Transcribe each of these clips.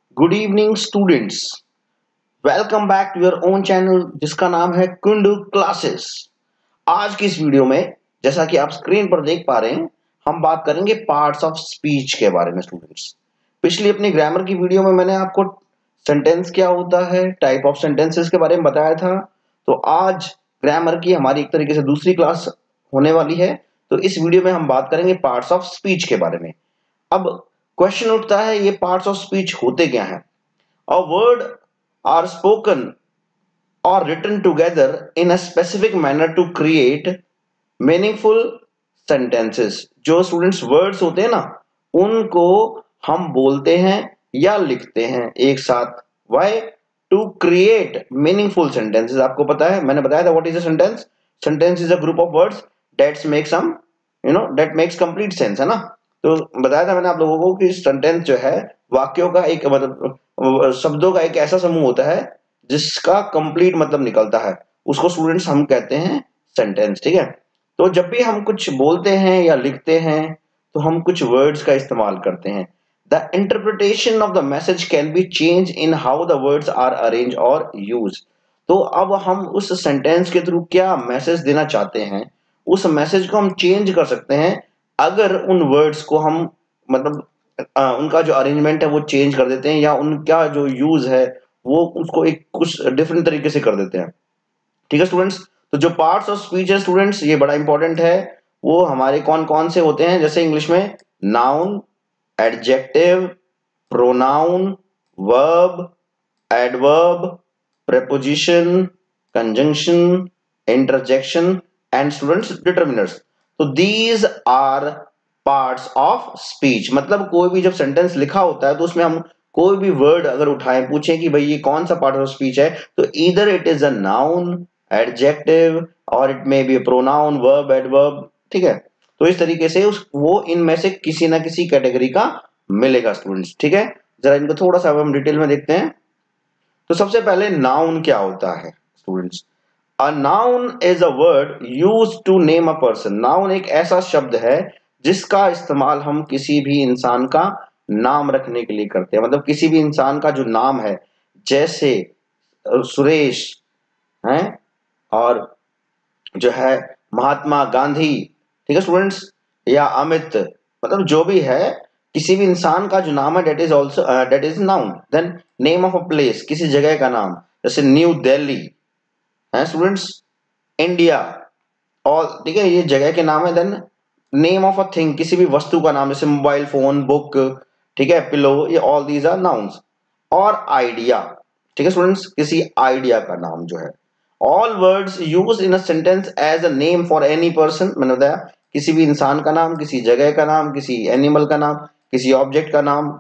Good evening students. Welcome back to your own channel जिसका नाम है कुंडू क्लासेस। आज की इस वीडियो में जैसा कि आप स्क्रीन पर देख पा रहे हैं, हम बात करेंगे पार्ट्स ऑफ स्पीच के बारे में। स्टूडेंट्स, पिछली अपनी ग्रामर की वीडियो में मैंने आपको सेंटेंस क्या होता है, टाइप ऑफ सेंटेंसेस के बारे में बताया था। तो आज ग्रामर की हमारी एक तरीके से दूसरी क्लास होने वाली है। तो इस वीडियो में हम बात करेंगे पार्ट्स ऑफ स्पीच के बारे में। अब क्वेश्चन उठता है, ये पार्ट्स ऑफ स्पीच होते क्या हैं? A word are spoken or written together in a specific manner to create meaningful sentences। जो स्टूडेंट्स वर्ड्स होते हैं ना, उनको हम बोलते हैं या लिखते हैं एक साथ। Why? To create meaningful sentences. आपको पता है, मैंने बताया था what is a sentence. Sentence is a group of words that's make some that makes complete sense, है ना। तो बताया था मैंने आप लोगों को कि सेंटेंस जो है वाक्यों का एक मतलब शब्दों का एक ऐसा समूह होता है जिसका कंप्लीट मतलब निकलता है, उसको स्टूडेंट्स हम कहते हैं सेंटेंस। ठीक है। तो जब भी हम कुछ बोलते हैं या लिखते हैं तो हम कुछ वर्ड्स का इस्तेमाल करते हैं। The interpretation of the message can be change in how the words are arrange और यूज। तो अब हम उस सेंटेंस के थ्रू क्या मैसेज देना चाहते हैं, उस मैसेज को हम चेंज कर सकते हैं अगर उन वर्ड्स को हम मतलब उनका जो अरेंजमेंट है वो चेंज कर देते हैं, या उनका जो यूज है वो उसको एक कुछ डिफरेंट तरीके से कर देते हैं। ठीक है स्टूडेंट्स। तो जो पार्ट्स ऑफ स्पीच है स्टूडेंट्स, ये बड़ा इंपॉर्टेंट है। वो हमारे कौन कौन से होते हैं? जैसे इंग्लिश में noun, adjective, pronoun, verb, adverb, preposition, conjunction, interjection and students determiners। तो these are parts of speech। मतलब कोई भी जब सेंटेंस लिखा होता है तो उसमें हम कोई भी वर्ड अगर उठाएं, पूछें कि भाई ये कौन सा पार्ट ऑफ स्पीच है, तो either it is a noun, adjective or it may be a pronoun, verb, adverb। ठीक है। तो इस तरीके से उस वो इनमें से किसी ना किसी कैटेगरी का मिलेगा स्टूडेंट्स। ठीक है। जरा इनको थोड़ा सा हम डिटेल में देखते हैं। तो सबसे पहले नाउन क्या होता है students? A noun is a word use to name a person. Noun एक ऐसा शब्द है जिसका इस्तेमाल हम किसी भी इंसान का नाम रखने के लिए करते हैं। मतलब किसी भी इंसान का जो नाम है, जैसे सुरेश है, और जो है महात्मा गांधी। ठीक है स्टूडेंट्स, या अमित, मतलब जो भी है, किसी भी इंसान का जो नाम है that is also that is noun. Then name of a place, किसी जगह का नाम, जैसे न्यू दिल्ली है स्टूडेंट्स, इंडिया, और ठीक है ये जगह के नाम है। Then name of a thing, किसी भी वस्तु का नाम, जैसे मोबाइल फोन, बुक, ठीक है, पिलो, ये ऑल दीज आर नाउन्स। और आइडिया, ठीक है स्टूडेंट्स, किसी आइडिया का नाम जो है। All words use in a sentence as a name for any person. मैंने बताया किसी भी इंसान का नाम, किसी जगह का नाम, किसी एनिमल का नाम, किसी ऑब्जेक्ट का नाम,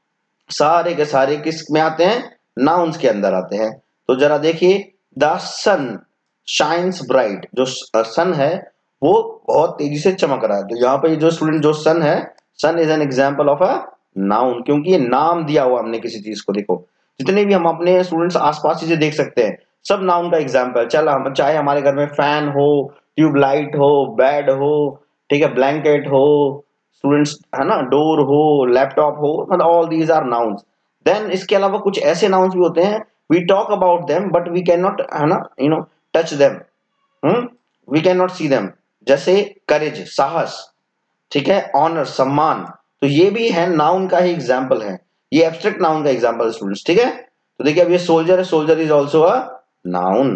सारे के सारे किस में आते हैं? नाउन्स के अंदर आते हैं। तो जरा देखिए, द सन शाइन्स ब्राइट। जो सन है वो बहुत तेजी से चमक रहा है। तो यहाँ पे जो स्टूडेंट जो सन है, sun is an example of a noun, क्योंकि ये नाम दिया हुआ हमने किसी चीज को। देखो जितने भी हम अपने स्टूडेंट्स आसपास चीजें देख सकते हैं, सब नाउन का एग्जाम्पल। चल हम चाहे हमारे घर में फैन हो, ट्यूबलाइट हो, बेड हो, ठीक है, ब्लैंकेट हो स्टूडेंट्स, है ना, डोर हो, लैपटॉप हो, मतलब all these are nouns. Then इसके अलावा कुछ ऐसे नाउन्स भी होते हैं, we talk about them but we can not, है ना, touch them, we can not see them. जैसे करेज, साहस, ठीक है, ऑनर, सम्मान। तो ये भी है नाउन का ही एग्जाम्पल है, ये एब्स्ट्रैक्ट नाउन का एग्जाम्पल है स्टूडेंट्स। ठीक है। तो देखिए अब ये सोल्जर है, soldier is also a noun.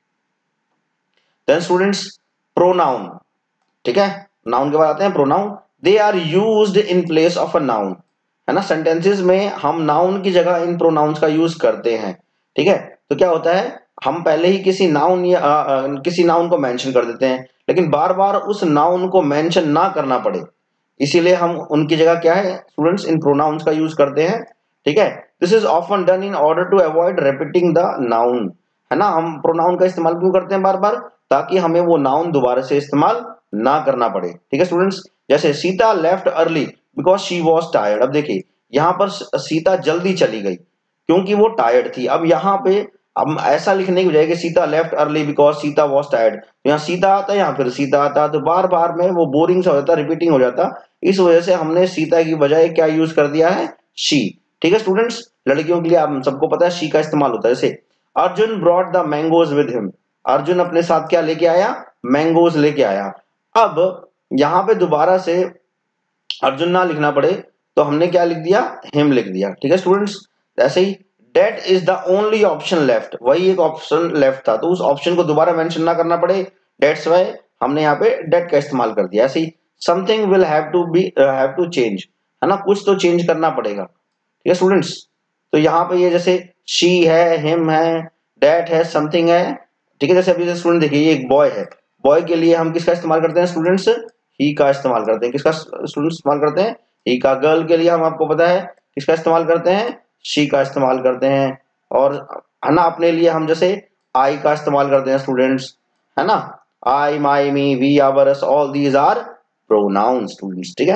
Then students pronoun, ठीक है, नाउन के बाद आते हैं pronoun. They are used in place of a noun, है ना। सेंटेंसेस में हम नाउन की जगह इन प्रोनाउंस का यूज करते हैं। ठीक है। तो क्या होता है, हम पहले ही किसी नाउन या किसी नाउन को मेंशन कर देते हैं, लेकिन बार बार उस नाउन को मेंशन ना करना पड़े, इसीलिए हम उनकी जगह क्या है स्टूडेंट्स, इन प्रोनाउंस का यूज करते हैं। ठीक है। This is often done in order to avoid repeating the noun, है ना। हम प्रोनाउन का इस्तेमाल क्यों करते हैं बार बार? ताकि हमें वो नाउन दोबारा से इस्तेमाल ना करना पड़े। ठीक है स्टूडेंट्स। जैसे Sita left early because she was tired. अब देखिए यहाँ पर सीता जल्दी चली गई क्योंकि वो टायर्ड थी। अब यहाँ पे अब ऐसा लिखने की बजाय कि Sita left early because Sita was tired, तो यहाँ सीता आता है, यहाँ फिर सीता आता है, तो बार बार में वो बोरिंग सा हो जाता, रिपीटिंग हो जाता। इस वजह से हमने सीता की बजाय क्या यूज कर दिया है? शी। ठीक है स्टूडेंट्स। लड़कियों के लिए आप सबको पता है शी का इस्तेमाल होता है। जैसे Arjun brought the mangoes with him, Arjun अपने साथ क्या लेके आया, मैंगोज लेके आया। अब यहां पे दोबारा से अर्जुन ना लिखना पड़े तो हमने क्या लिख दिया, हिम लिख दिया। ठीक है स्टूडेंट्स, ऐसे ही that is the only option left, वही एक ऑप्शन लेफ्ट था तो उस ऑप्शन को दोबारा मेंशन ना करना पड़े, डेट्स वाई हमने यहाँ पे डेट का इस्तेमाल कर दिया। ऐसे ही something will have to change, है ना, कुछ तो चेंज करना पड़ेगा। ठीक है स्टूडेंट्स, तो यहाँ पे ये जैसे शी है, हिम है, डेट है, समथिंग है। ठीक है, जैसे अभी स्टूडेंट देखिए ये एक बॉय है, बॉय के लिए हम किसका इस्तेमाल करते हैं स्टूडेंट्स, ही का इस्तेमाल करते हैं। किसका स्टूडेंट्स इस्तेमाल करते हैं, ही का। गर्ल के लिए हम आपको पता है किसका इस्तेमाल करते हैं, शी का इस्तेमाल करते हैं। और है ना, अपने लिए हम जैसे आई का इस्तेमाल करते हैं स्टूडेंट्स, है ना, I, my, me, we, our, all these are pronoun students. ठीक है,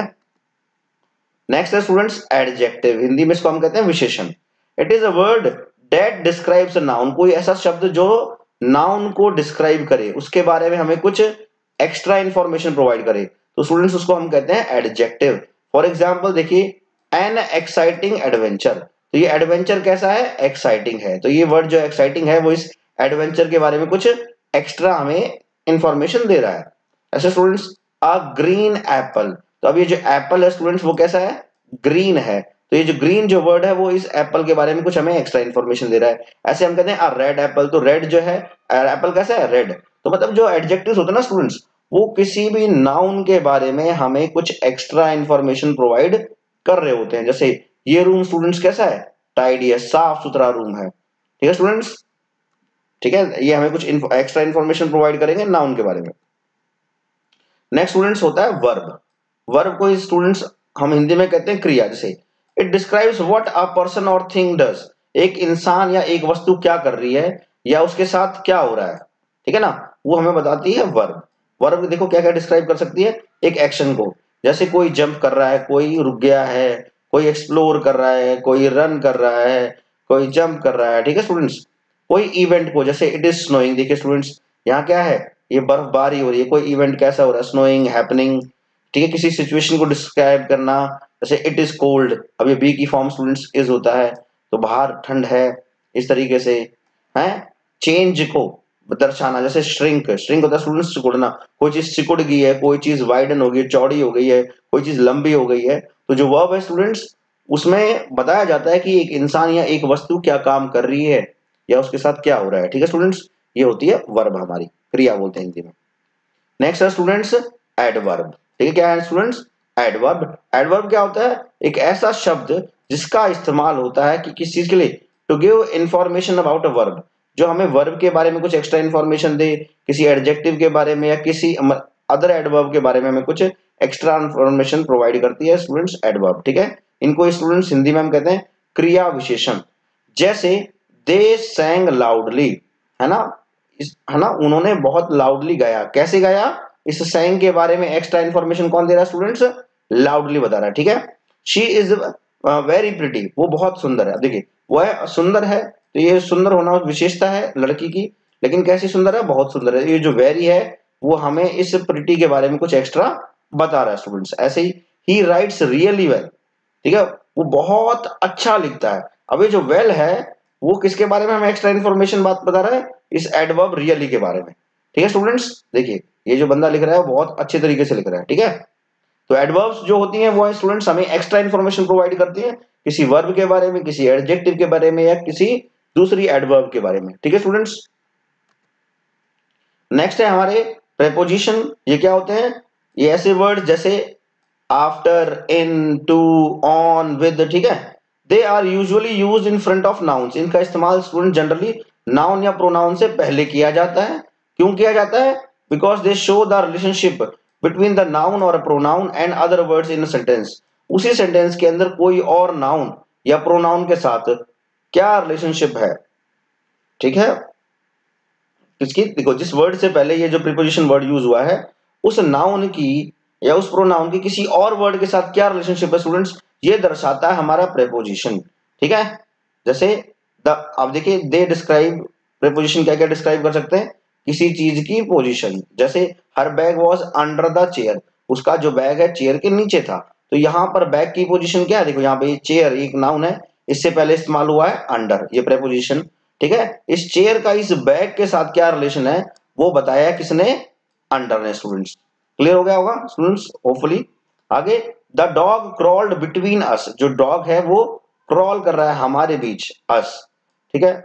नेक्स्ट है स्टूडेंट्स एडजेक्टिव, हिंदी में इसको हम कहते हैं विशेषण। It is a word that describes a noun, कोई ऐसा शब्द जो नाउन को डिस्क्राइब करे, उसके बारे में हमें कुछ एक्स्ट्रा इंफॉर्मेशन प्रोवाइड करे, तो स्टूडेंट्स उसको हम कहते हैं एडजेक्टिव। फॉर एग्जांपल देखिए एन एक्साइटिंग एडवेंचर, तो ये एडवेंचर कैसा है, एक्साइटिंग है, तो ये वर्ड जो एक्साइटिंग है वो इस एडवेंचर के बारे में कुछ एक्स्ट्रा हमें इंफॉर्मेशन दे रहा है। ऐसे स्टूडेंट्स अ ग्रीन एप्पल, तो अब ये जो एप्पल है स्टूडेंट्स वो कैसा है, ग्रीन है, तो ये जो ग्रीन जो वर्ड है वो इस एप्पल के बारे में कुछ हमें एक्स्ट्रा इंफॉर्मेशन दे रहा है। ऐसे हम कहते हैं अ रेड एप्पल, तो रेड जो है एप्पल कैसा है, रेड। तो मतलब जो एडजेक्टिव्स होते हैं ना स्टूडेंट्स, वो किसी भी नाउन के बारे में हमें कुछ एक्स्ट्रा इंफॉर्मेशन प्रोवाइड कर रहे होते हैं। जैसे ये रूम स्टूडेंट्स कैसा है, टाइडी है, साफ सुथरा रूम है। ठीक है स्टूडेंट्स, ठीक है, ये हमें कुछ एक्स्ट्रा इंफॉर्मेशन प्रोवाइड करेंगे नाउन के बारे में। नेक्स्ट स्टूडेंट्स होता है वर्ब, वर्ब को स्टूडेंट्स हम हिंदी में कहते हैं क्रिया। जैसे it describes what a person और थिंग डज, एक इंसान या एक वस्तु क्या कर रही है या उसके साथ क्या हो रहा है, ठीक है ना, वो हमें बताती है वर्ब। वर्ब देखो क्या क्या डिस्क्राइब कर सकती है, एक एक्शन को, जैसे कोई जंप कर रहा है, कोई रुक गया है, कोई एक्सप्लोर कर रहा है, कोई रन कर रहा है, कोई जंप कर रहा है। ठीक है स्टूडेंट्स, कोई इवेंट को, जैसे इट इज स्नोइंग, देखिए स्टूडेंट्स यहाँ क्या है, ये बर्फबारी हो रही है, कोई इवेंट कैसा हो रहा है, स्नोइंग हैपनिंग। ठीक है, किसी सिचुएशन को डिस्क्राइब करना, जैसे इट इज कोल्ड, अब ये बी की फॉर्म स्टूडेंट्स इज होता है, तो बाहर ठंड है, इस तरीके से है। चेंज को दर्शाना, जैसे श्रिंक, श्रिंक होता है स्टूडेंट्स सिकुड़ना, कोई चीज सिकुड़ गई है, कोई चीज वाइडन हो गई, चौड़ी हो गई है, कोई चीज लंबी हो गई है, तो जो वर्ब है स्टूडेंट्स उसमें बताया जाता है कि एक इंसान या एक वस्तु क्या काम कर रही है या उसके साथ क्या हो रहा है। ठीक है स्टूडेंट्स, ये होती है वर्ब, हमारी क्रिया बोलते हैं हिंदी में। नेक्स्ट है स्टूडेंट्स एडवर्ब, ठीक है, क्या है स्टूडेंट्स, एडवर्ब। एडवर्ब क्या होता है, एक ऐसा शब्द जिसका इस्तेमाल होता है कि किस चीज के लिए, to give information about a verb, जो हमें वर्ब के बारे में कुछ एक्स्ट्रा इंफॉर्मेशन दे, किसी एडजेक्टिव के बारे में या किसी अदर एडवर्ब के बारे में हमें कुछ एक्स्ट्रा इंफॉर्मेशन प्रोवाइड करती है स्टूडेंट्स एडवर्ब। ठीक है, इनको स्टूडेंट्स हिंदी में हम कहते हैं क्रिया विशेषण। जैसे दे सैंग लाउडली, है ना, है ना, उन्होंने बहुत लाउडली गाया, कैसे गाया, इस सैंग के बारे में एक्स्ट्रा इंफॉर्मेशन कौन दे रहा है स्टूडेंट्स, लाउडली बता रहा है। ठीक है, शी इज वेरी प्रिटी, वो बहुत सुंदर है। देखिए वह सुंदर है, तो ये सुंदर होना विशेषता है लड़की की, लेकिन कैसी सुंदर है, बहुत सुंदर है। ये जो वेरी है वो हमें इस प्रिटी के बारे में कुछ एक्स्ट्रा बता रहा है स्टूडेंट्स। ऐसे ही राइट्स रियली वेल, ठीक है, वो बहुत अच्छा लिखता है। अब ये जो वेल है वो किसके बारे में हमें एक्स्ट्रा इंफॉर्मेशन बात बता रहा है, इस एडवर्ब रियली के बारे में। ठीक है स्टूडेंट्स, देखिए ये जो बंदा लिख रहा है वो बहुत अच्छे तरीके से लिख रहा है। ठीक है, तो एडवर्ब्स जो होती हैं वो स्टूडेंट्स हमें एक्स्ट्रा इंफॉर्मेशन प्रोवाइड करती हैं किसी वर्ब के बारे में, किसी एडजेक्टिव के बारे में या किसी दूसरी एडवर्ब के बारे में। ठीक है स्टूडेंट्स, नेक्स्ट है हमारे प्रेपोजिशन। ये क्या होते हैं, ये ऐसे वर्ड जैसे after, in, to, on, with, ठीक है, they are usually used in front of nouns. इनका इस्तेमाल स्टूडेंट जनरली नाउन या प्रोनाउन से पहले किया जाता है। क्यों किया जाता है, because they show the relationship between the noun और pronoun and other words in sentence. उसी सेंटेंस के अंदर कोई और नाउन या प्रोनाउन के साथ क्या रिलेशनशिप है। ठीक है, किसकी, देखो जिस वर्ड से पहले ये जो प्रीपोजिशन वर्ड यूज हुआ है उस नाउन की या उस प्रोनाउन की किसी और वर्ड के साथ क्या रिलेशनशिप है स्टूडेंट्स, ये दर्शाता है हमारा प्रेपोजिशन। ठीक है, जैसे द, अब देखिए दे डिस्क्राइब, प्रेपोजिशन क्या क्या डिस्क्राइब कर सकते हैं, किसी चीज की पोजीशन। जैसे her bag was under the chair, उसका जो बैग है चेयर के नीचे था, तो यहाँ पर बैग की पोजीशन क्या है, देखो यहाँ पे चेयर एक नाउन है, इससे पहले इस्तेमाल हुआ है अंडर, ये प्रेपोजिशन। ठीक है, इस चेयर का इस बैग के साथ क्या रिलेशन है वो बताया किसने, अंडर ने। स्टूडेंट्स क्लियर हो गया होगा स्टूडेंट्स, होपफुली। आगे, the dog crawled between us, जो डॉग है वो क्रॉल कर रहा है हमारे बीच, अस। ठीक है,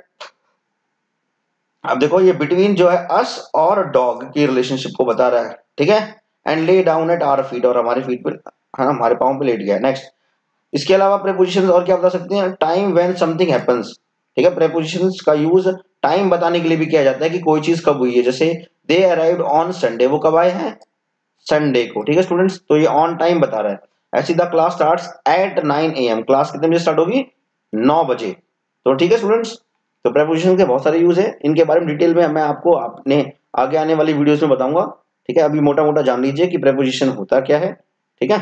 अब देखो ये बिटवीन जो है अस और डॉग की रिलेशनशिप को बता रहा है। ठीक है, and lay down eight our feet, और हमारे फीट पर, है ना, हमारे पाँव पे लेट गया। नेक्स्ट, इसके अलावा प्रेपोजिशंस और क्या बता सकते हैं, टाइम व्हेन समथिंग हैपेंस। ठीक है, प्रेपोजिशंस का यूज टाइम बताने के लिए भी किया जाता है कि कोई चीज कब हुई है। जैसे दे अराइव्ड ऑन संडे, वो कब आए हैं, संडे को। ठीक है स्टूडेंट्स, तो ये ऑन टाइम बता रहा है। ऐसी the class starts at 9 AM, class कितने बजे स्टार्ट होगी, 9 बजे। तो ठीक है स्टूडेंट्स, तो प्रेपोजिशन के बहुत सारे यूज है, इनके बारे में डिटेल में मैं आपको अपने आगे आने वाली वीडियोस में बताऊंगा। ठीक है, अभी मोटा मोटा जान लीजिए कि प्रेपोजिशन होता क्या है। ठीक है,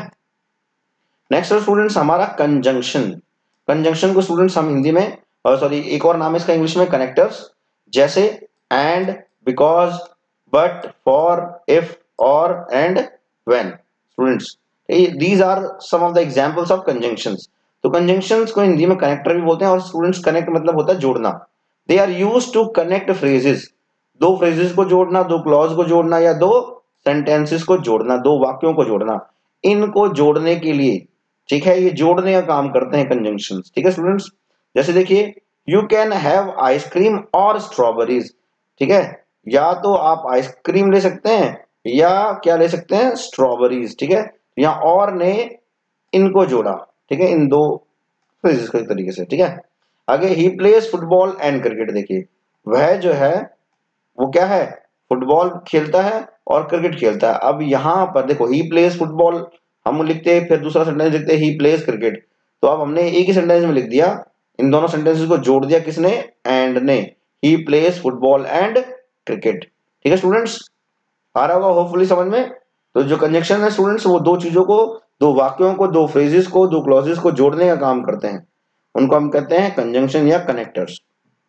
नेक्स्ट स्टूडेंट्स हमारा कंजंक्शन। कंजंक्शन को स्टूडेंट्स हम हिंदी में, सॉरी एक और नाम है इसका इंग्लिश में, कनेक्टर्स। जैसे and, because, but, for, if, और, and, when. Students these are some of the examples of conjunctions. तो कंजंक्शंस को हिंदी में कनेक्टर भी बोलते हैं, और स्टूडेंट्स कनेक्ट मतलब होता है जोड़ना। They are used to connect phrases, दो फ्रेजेस को जोड़ना, दो क्लॉज को जोड़ना, या दो सेंटेंसेस को जोड़ना, दो वाक्यों को जोड़ना, इनको जोड़ने के लिए। ठीक है, ये जोड़ने का काम करते हैं कंजंक्शंस। ठीक है स्टूडेंट्स, जैसे देखिए, यू कैन हैव आइसक्रीम और स्ट्रॉबेरीज। ठीक है, या तो आप आइसक्रीम ले सकते हैं या क्या ले सकते हैं, स्ट्रॉबेरीज। ठीक है, या और ने इनको जोड़ा। ठीक है, इन दो फ्रेजेस को एक तरीके से। ठीक है, आगे, he plays football and cricket. देखिए, वह जो है वो क्या है, फुटबॉल खेलता है और क्रिकेट खेलता है। अब यहाँ पर देखो, ही प्लेज फुटबॉल हम लिखते हैं, फिर दूसरा सेंटेंस लिखते हैं ही प्लेज क्रिकेट। तो अब हमने एक ही सेंटेंस में लिख दिया, इन दोनों सेंटेंसेस को जोड़ दिया किसने, एंड ने। He plays football and cricket. ठीक है स्टूडेंट्स, आ रहा होगा होपफुली समझ में। तो जो कंजंक्शन है स्टूडेंट्स, वो दो चीजों को, दो वाक्यों को, दो फ्रेजेस को, दो क्लॉजेस को जोड़ने का काम करते हैं, उनको हम कहते हैं कंजंक्शन या कनेक्टर्स।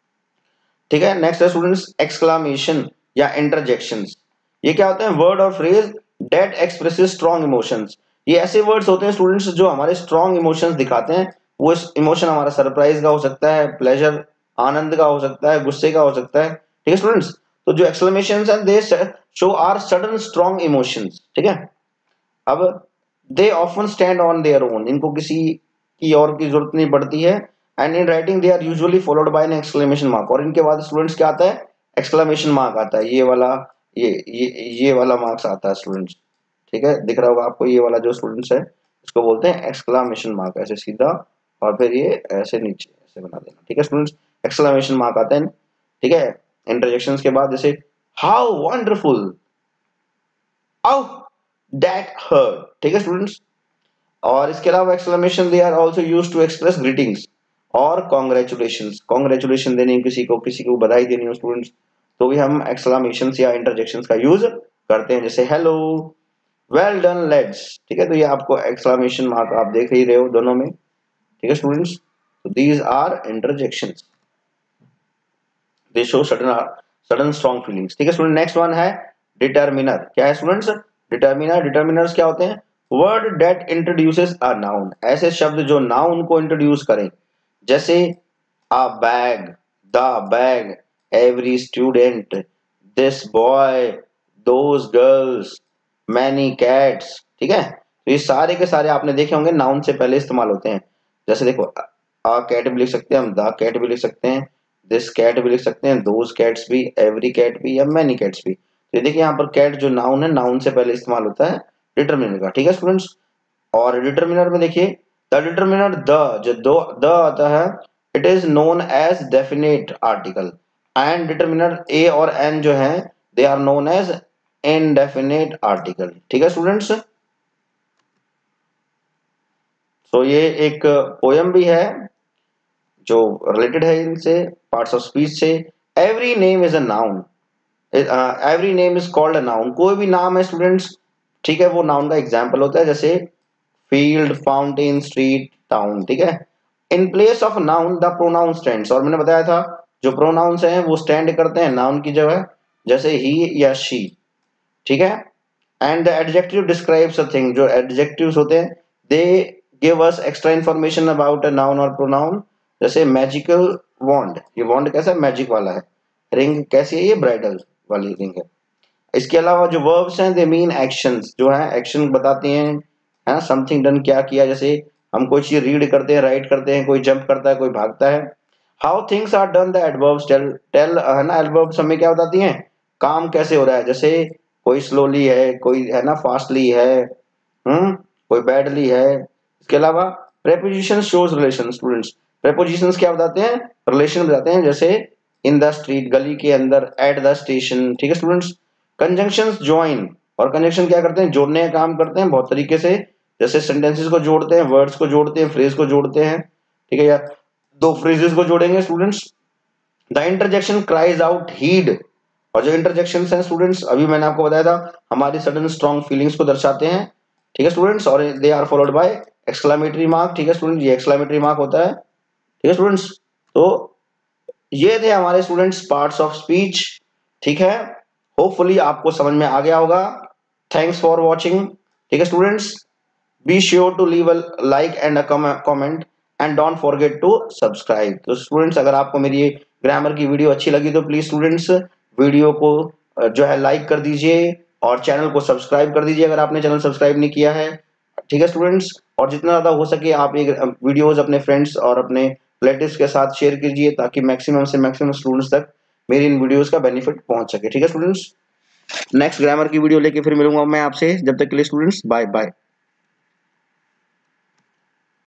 ठीक है, नेक्स्ट है स्टूडेंट्स एक्सक्लामेशन या इंटरजेक्शंस। ये क्या होते हैं, वर्ड और phrase that expresses strong emotions. ये ऐसे वर्ड्स होते हैं स्टूडेंट्स जो हमारे स्ट्रॉन्ग इमोशंस दिखाते हैं। वो इमोशन हमारा सरप्राइज का हो सकता है, प्लेजर आनंद का हो सकता है, गुस्से का हो सकता है। ठीक है स्टूडेंट्स, तो जो एक्सक्लेमेशंस हैं they show are sudden strong emotions. ठीक है, अब they often stand on their own, इनको किसी की और की जरूरत नहीं पड़ती है। And in writing they are usually followed by an exclamation mark, और इनके बाद स्टूडेंट्स क्या आता है, एक्सक्लेमेशन मार्क आता है। ये वाला, ये वाला मार्क्स आता है स्टूडेंट्स। ठीक है, दिख रहा होगा आपको, ये वाला जो स्टूडेंट्स है इसको बोलते हैं एक्सक्लेमेशन मार्क, ऐसे सीधा, और फिर ये ऐसे नीचे ऐसे बना देना। ठीक है स्टूडेंट्स, एक्सक्लेमेशन मार्क आता है। ठीक है, इंटरजेक्शंस के बाद जैसे how wonderful, how that hurt. ठीक है स्टूडेंट्स, और इसके अलावा exclamation they are also used to express greetings और कांग्रेचुलेशंस। कांग्रेचुलेशन देनी है किसी को बधाई देनी हो स्टूडेंट्स, तो भी हम एक्सक्लेमेशंस या इंटरजेक्शंस का यूज करते हैं, जैसे हेलो, वेल डन लेट्स। ठीक है, तो ये आपको एक्सक्लेमेशन मार्क आप देख ही रहे हो दोनों में। ठीक है स्टूडेंट्स, तो these are interjections, they show sudden strong feelings. ठीक है स्टूडेंट, नेक्स्ट वन है डिटर्मिनर। क्या है स्टूडेंट्स, डिटर्मिनर। डिटर्मिनर्स क्या होते हैं, word that introduces a noun, ऐसे शब्द जो नाउन को इंट्रोड्यूस करें। जैसे a bag, the bag, every student, this boy, those girls, many cats. ठीक है, तो ये सारे के सारे आपने देखे होंगे नाउन से पहले इस्तेमाल होते हैं। जैसे देखो, अ कैट भी लिख सकते हैं हम, द कैट भी लिख सकते हैं, दिस कैट भी लिख सकते हैं, दोज कैट्स भी, एवरी कैट भी, या मैनी कैट्स भी। तो ये देखिए यहाँ पर कैट जो नाउन है, नाउन से पहले इस्तेमाल होता है डिटरमिनर का। ठीक है स्टूडेंट्स, और डिटरमिनर में देखिए, द डिटरमिनर द, जो दो द आता है, it is known as definite article, and determiner a और एन जो है, they are known as indefinite article. ठीक है स्टूडेंट्स, तो ये एक पोयम भी है जो रिलेटेड है इनसे, पार्ट्स ऑफ स्पीच से। Every name is a noun, every name is called a noun. कोई भी नाम है स्टूडेंट्स, ठीक है, वो नाउन का एग्जाम्पल होता है, जैसे फील्ड, फाउंटेन, स्ट्रीट, टाउन। ठीक है, in place of noun the pronoun stands, और मैंने बताया था जो प्रोनाउंस हैं वो स्टैंड करते हैं नाउन की जगह, जैसे ही या शी। ठीक है, and the adjective describes a thing, जो एडजेक्टिव्स होते हैं they give us extra information about a noun और प्रोनाउन। जैसे मैजिकल वॉन्ड, ये वॉन्ड कैसा है, मैजिक वाला है। रिंग कैसी है, ये ब्राइडल वाली रिंग है। इसके अलावा जो वर्ब्स हैं दे मीन एक्शंस, जो है एक्शन बताते हैं, है ना, समथिंग डन, क्या किया। जैसे हम कोई चीज रीड करते हैं, राइट करते हैं, कोई जंप करता है, कोई भागता है। How things are done, the adverbs tell tell, है ना, एडवर्ब्स हमें क्या बताती हैं, काम कैसे हो रहा है। जैसे कोई स्लोली है, कोई है ना फास्टली है, कोई बैडली है। इसके अलावा preposition shows relation. Students, prepositions क्या बताते हैं, रिलेशन बताते हैं। जैसे इन द स्ट्रीट, गली के अंदर, एट द स्टेशन, ठीक है स्टूडेंट्स। कंजंक्शंस ज्वाइन, और कंजंक्शन क्या करते हैं, जोड़ने का काम करते हैं बहुत तरीके से। जैसे सेंटेंसेस को जोड़ते हैं, वर्ड्स को जोड़ते हैं, फ्रेज को जोड़ते हैं, ठीक है। या दो फ्रेजेस को जोड़ेंगे students. The interjection cries out heed, और जो इंटरजेक्शन हैं स्टूडेंट्स, अभी मैंने आपको बताया था, हमारी सडन स्ट्रॉन्ग फीलिंग्स को दर्शाते हैं, ठीक है स्टूडेंट्स। और they are followed by exclamatory mark, ठीक है स्टूडेंट, ये एक्सक्लेमेटरी मार्क होता है, ठीक है स्टूडेंट्स। तो ये थे हमारे स्टूडेंट्स पार्ट्स ऑफ स्पीच, ठीक है। होपफुली आपको समझ में आ गया होगा। थैंक्स फॉर वॉचिंग, ठीक है students. Be sure to leave a like and a comment and don't forget to subscribe. तो स्टूडेंट्स, अगर आपको मेरी ग्रामर की वीडियो अच्छी लगी तो प्लीज स्टूडेंट्स वीडियो को जो है लाइक कर दीजिए और चैनल को सब्सक्राइब कर दीजिए अगर आपने चैनल सब्सक्राइब नहीं किया है, ठीक है स्टूडेंट्स। और जितना ज्यादा हो सके आप ये वीडियोस अपने फ्रेंड्स और अपने रिलेटिव्स के साथ शेयर कीजिए ताकि मैक्सिमम से मैक्सिमम स्टूडेंट्स तक मेरी इन वीडियोस का बेनिफिट पहुंच सके, ठीक है स्टूडेंट्स। नेक्स्ट ग्रामर की वीडियो लेके फिर मिलूंगा मैं आपसे, जब तक के लिए स्टूडेंट्स बाय बाय।